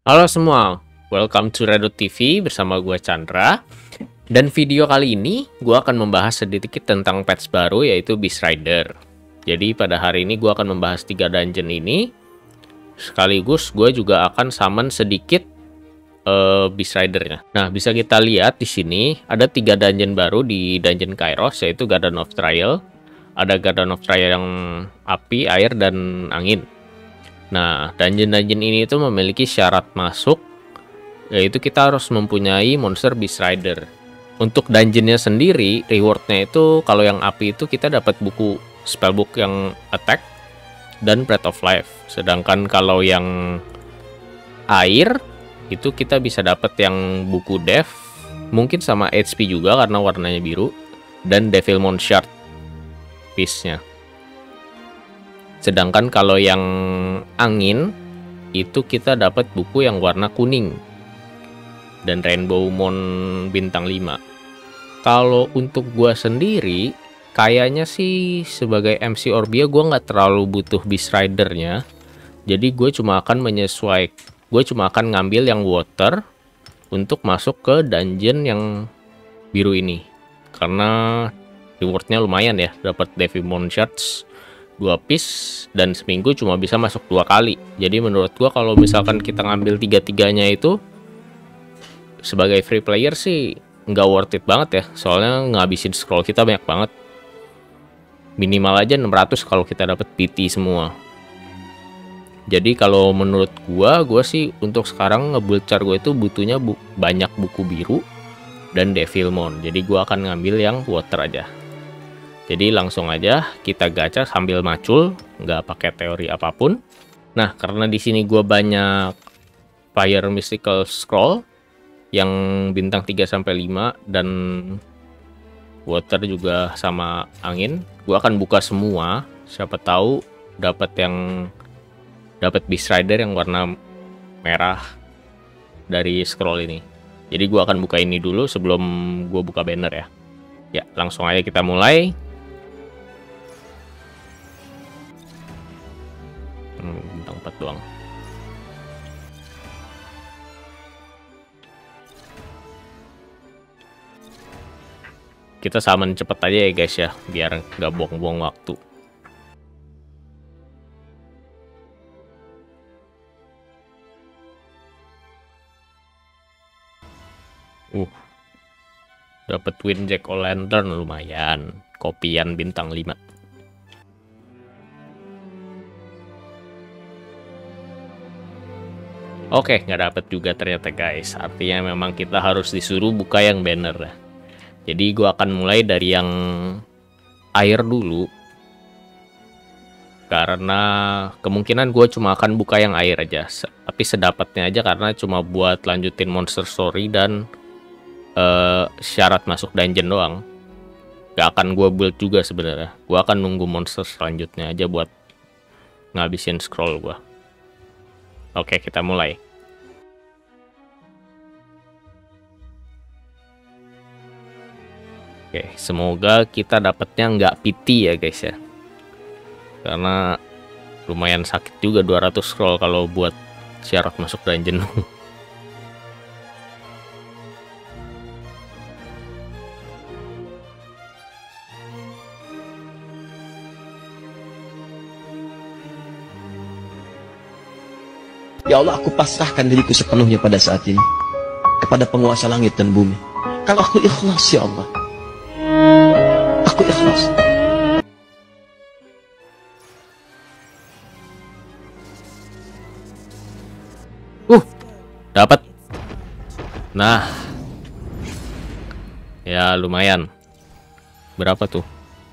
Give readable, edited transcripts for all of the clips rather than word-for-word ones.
Halo semua, welcome to Redot TV bersama gue Chandra. Dan video kali ini gue akan membahas sedikit tentang patch baru yaitu Beast Rider. Jadi pada hari ini gue akan membahas 3 dungeon ini. Sekaligus gue juga akan summon sedikit Beast Rider-nya. Nah, bisa kita lihat di sini ada 3 dungeon baru di Dungeon Kairos yaitu Garden of Trial. Ada Garden of Trial yang api, air, dan angin. Nah, dungeon-dungeon ini tuh memiliki syarat masuk, yaitu kita harus mempunyai monster Beast Rider. Untuk dungeonnya sendiri, rewardnya itu kalau yang api itu kita dapat buku spellbook yang attack dan Breath of Life. Sedangkan kalau yang air, itu kita bisa dapat yang buku Dev, mungkin sama HP juga karena warnanya biru, dan Devilmon Shard piece-nya. Sedangkan kalau yang angin itu kita dapat buku yang warna kuning dan Rainbow Moon bintang 5. Kalau untuk gua sendiri kayaknya sih sebagai MC Orbia gua nggak terlalu butuh Beast Rider-nya. Jadi gue cuma akan ngambil yang water untuk masuk ke dungeon yang biru ini. Karena rewardnya lumayan ya, dapat Devilmon Shards 2 piece dan seminggu cuma bisa masuk 2 kali. Jadi menurut gua kalau misalkan kita ngambil 3-tiganya itu sebagai free player sih nggak worth it banget ya. Soalnya ngabisin scroll kita banyak banget. Minimal aja 600 kalau kita dapat PT semua. Jadi kalau menurut gua sih untuk sekarang nge-build char gue itu butuhnya banyak buku biru dan Devilmon. Jadi gua akan ngambil yang water aja. Jadi langsung aja kita gacha sambil macul, nggak pakai teori apapun. Nah, karena di sini gue banyak Fire Mystical Scroll yang bintang 3-5 dan water juga sama angin. Gue akan buka semua, siapa tahu dapat Beast Rider yang warna merah dari scroll ini. Jadi gue akan buka ini dulu sebelum gue buka banner ya. Ya, langsung aja kita mulai. Bintang 4 doang. Kita summon cepet aja ya guys ya, biar nggak buang-buang waktu. Dapat Wind Jack O' Lantern lumayan, kopian bintang 5. Oke, nggak dapet juga ternyata guys. Artinya memang kita harus disuruh buka yang banner. Jadi gue akan mulai dari yang air dulu. Karena kemungkinan gue cuma akan buka yang air aja. Tapi sedapatnya aja karena cuma buat lanjutin monster story dan syarat masuk dungeon doang. Gak akan gue build juga sebenarnya. Gue akan nunggu monster selanjutnya aja buat ngabisin scroll gue. Oke, kita mulai. Oke, semoga kita dapatnya nggak PT ya guys ya. Karena lumayan sakit juga 200 scroll kalau buat syarat masuk dungeon. Ya Allah, aku pasrahkan diriku sepenuhnya pada saat ini kepada penguasa langit dan bumi. Kalau aku ikhlas ya Allah, aku ikhlas. Dapat. Nah. Ya lumayan. Berapa tuh?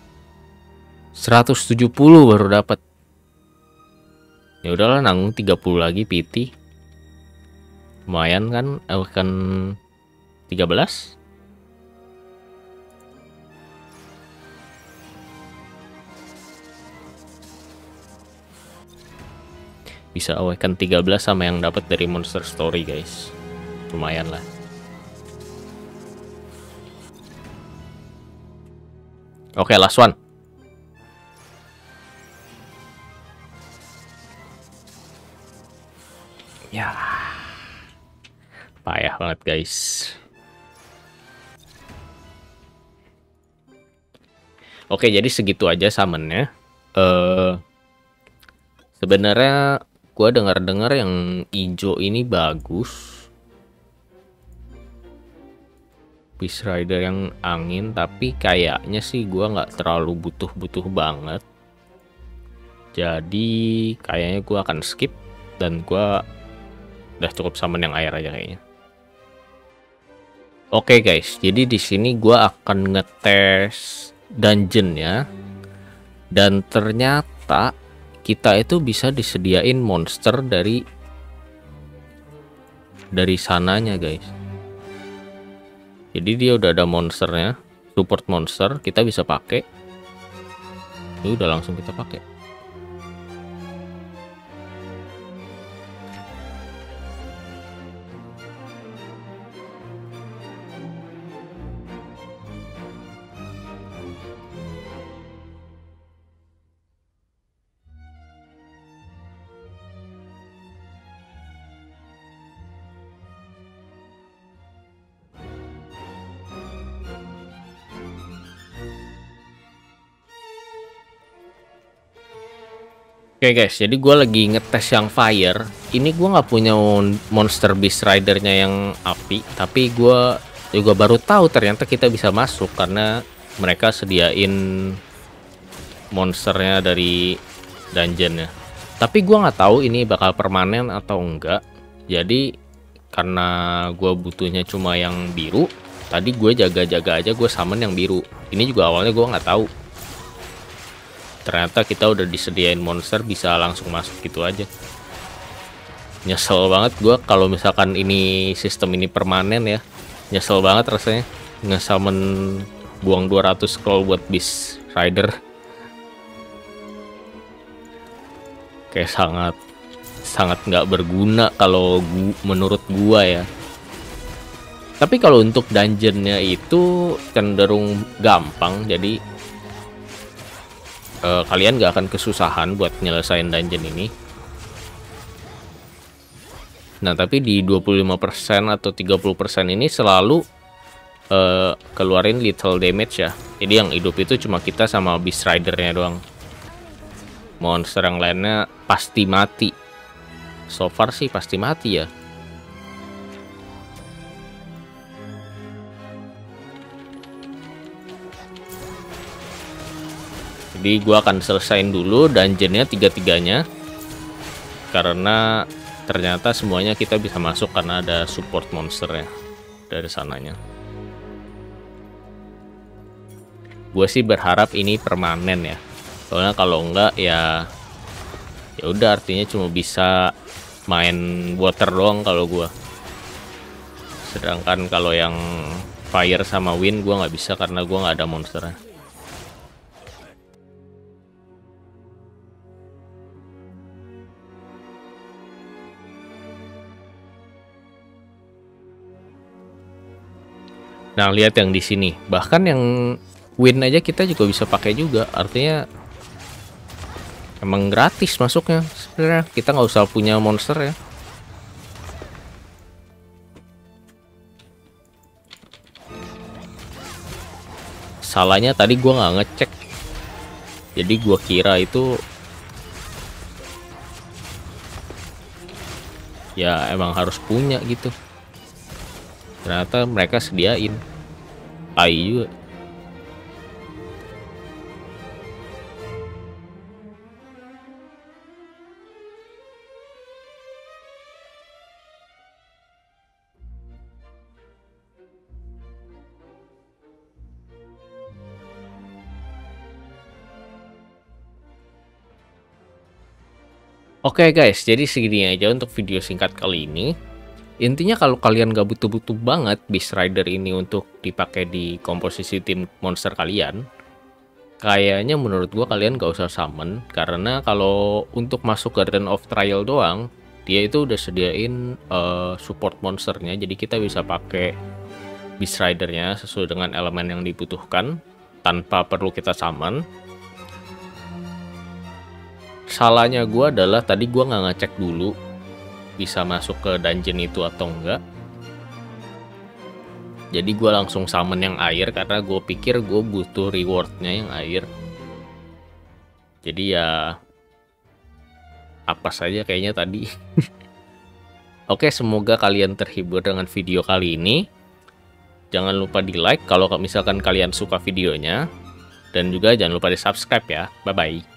170 baru dapat. Ya udahlah, nanggung 30 lagi PT. Lumayan kan, akan 13. Bisa awaken 13 sama yang dapat dari monster story guys. Lumayan lah. Oke, last one. Ya, Payah banget guys. Oke, jadi segitu aja summonnya. Sebenarnya gua dengar-dengar yang hijau ini bagus. Beast Rider yang angin, tapi kayaknya sih gua nggak terlalu butuh banget. Jadi kayaknya gua akan skip dan gua udah cukup summon yang air aja kayaknya. Oke guys, jadi di sini gua akan ngetes dungeonnya, dan ternyata kita itu bisa disediain monster dari sananya guys. Jadi dia udah ada monsternya, support monster, kita bisa pakai. Ini udah langsung kita pakai. Oke guys, jadi gue lagi ngetes yang fire. Ini gue nggak punya monster beast ridernya yang api, tapi gue juga baru tahu ternyata kita bisa masuk karena mereka sediain monsternya dari dungeonnya. Tapi gue nggak tahu ini bakal permanen atau enggak. Jadi karena gue butuhnya cuma yang biru, tadi gue jaga-jaga aja gue summon yang biru. Ini juga awalnya gue nggak tahu. Ternyata kita udah disediain monster, bisa langsung masuk gitu aja. Nyesel banget gue kalau misalkan ini sistem ini permanen ya. Nyesel banget rasanya nge-summon buang 200 scroll buat Beast Rider. Kayak sangat nggak berguna kalau menurut gua ya. Tapi kalau untuk dungeonnya itu cenderung gampang, jadi kalian gak akan kesusahan buat nyelesain dungeon ini. Nah, tapi di 25% atau 30% ini selalu keluarin little damage ya. Jadi yang hidup itu cuma kita sama Beast Rider-nya doang. Monster yang lainnya pasti mati. So far sih pasti mati ya. Jadi gua akan selesain dulu dungeonnya tiga-tiganya, karena ternyata semuanya kita bisa masuk karena ada support monsternya dari sananya. Gue sih berharap ini permanen ya, soalnya kalau enggak ya udah artinya cuma bisa main water doang kalau gua. Sedangkan kalau yang fire sama wind gua nggak bisa karena gua nggak ada monsternya. Nah, lihat yang di sini. Bahkan yang win aja kita juga bisa pakai juga. Artinya emang gratis masuknya. Sebenarnya kita nggak usah punya monster ya. Salahnya tadi gua nggak ngecek. Jadi gua kira itu ya emang harus punya gitu. Ternyata mereka sediain. Ayo. Oke guys, jadi segini aja untuk video singkat kali ini. Intinya kalau kalian gak butuh-butuh banget Beast Rider ini untuk dipakai di komposisi tim monster kalian, kayaknya menurut gua kalian gak usah summon. Karena kalau untuk masuk Garden of Trial doang, dia itu udah sediain support monsternya. Jadi kita bisa pakai Beast Ridernya sesuai dengan elemen yang dibutuhkan tanpa perlu kita summon. Salahnya gua adalah tadi gua nggak ngecek dulu bisa masuk ke dungeon itu atau enggak. Jadi gue langsung summon yang air karena gue pikir gue butuh rewardnya yang air. Jadi ya apa saja kayaknya tadi. Oke, semoga kalian terhibur dengan video kali ini. Jangan lupa di like kalau misalkan kalian suka videonya. Dan juga jangan lupa di subscribe ya. Bye-bye.